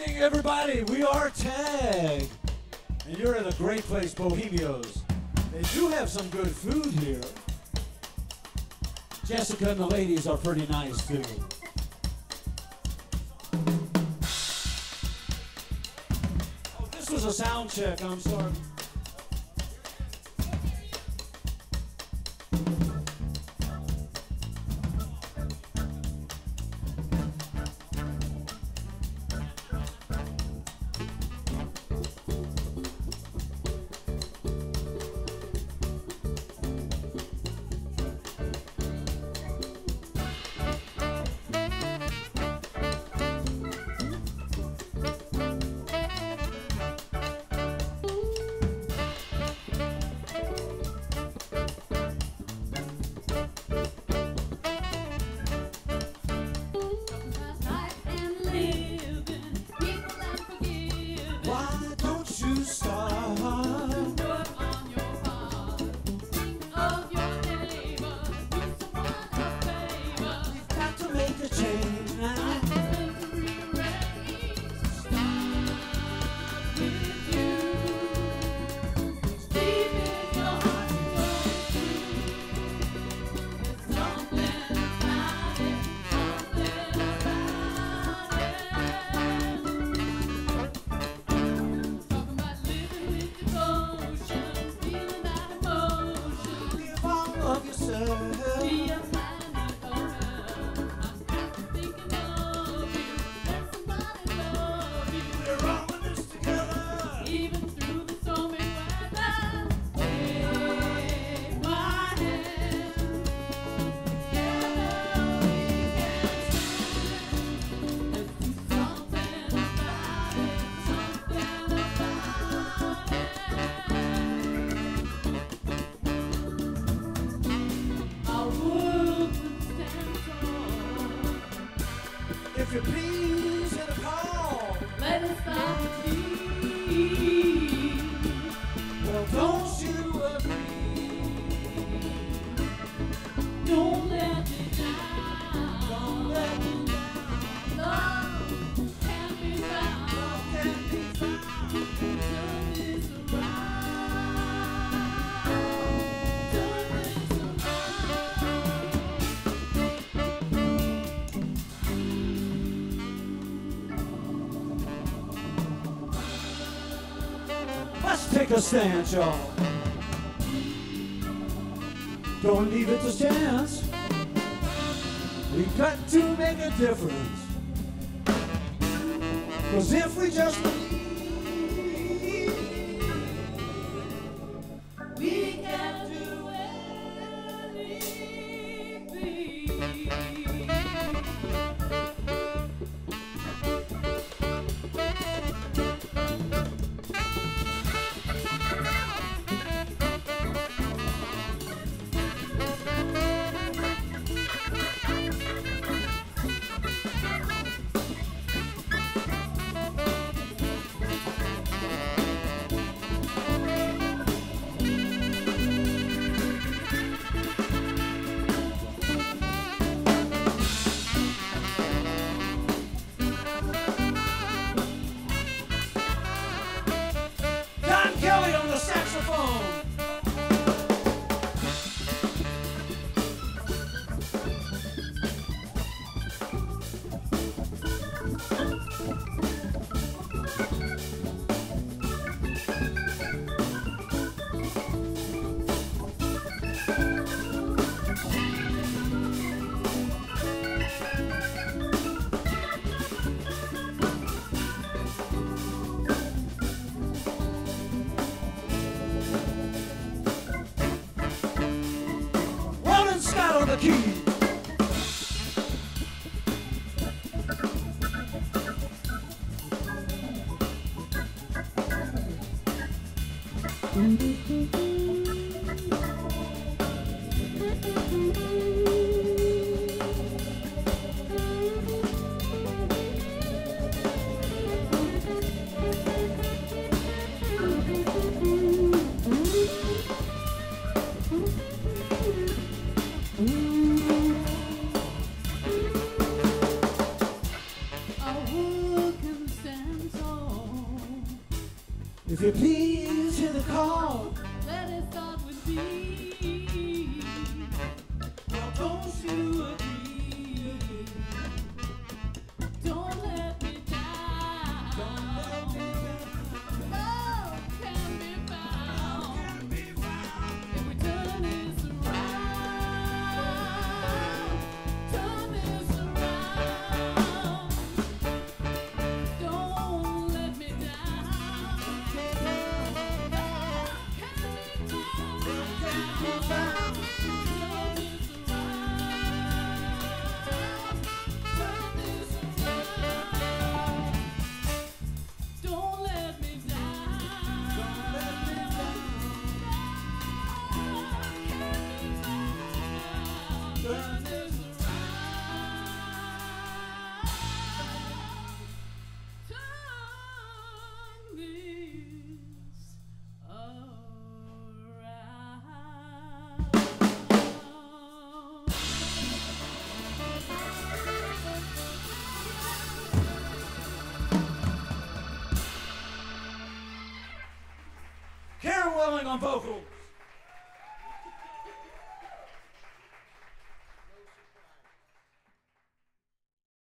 evening, everybody. We are TAGG, and you're at a great place, Bohemeo's. They do have some good food here. Jessica and the ladies are pretty nice, too. Oh, this was a sound check, I'm sorry. If you please hit a call, let us stop the key. Well, don't you agree? Don't let me down. Don't let me down. Love can be found. Love can be found. Turn this around. Turn this Let's take a stand, y'all. Don't leave it to chance. We've got to make a difference. 'Cause if we just believe, we can do anything. Kelly on the saxophone. Scott on the key. Who can stand If you please hear the call, let it start with me. Now don't you agree? Don't let me down. don't let me down. Love can be found if we turn this around. Turn this around. Don't let me down. Karen Welling on vocals.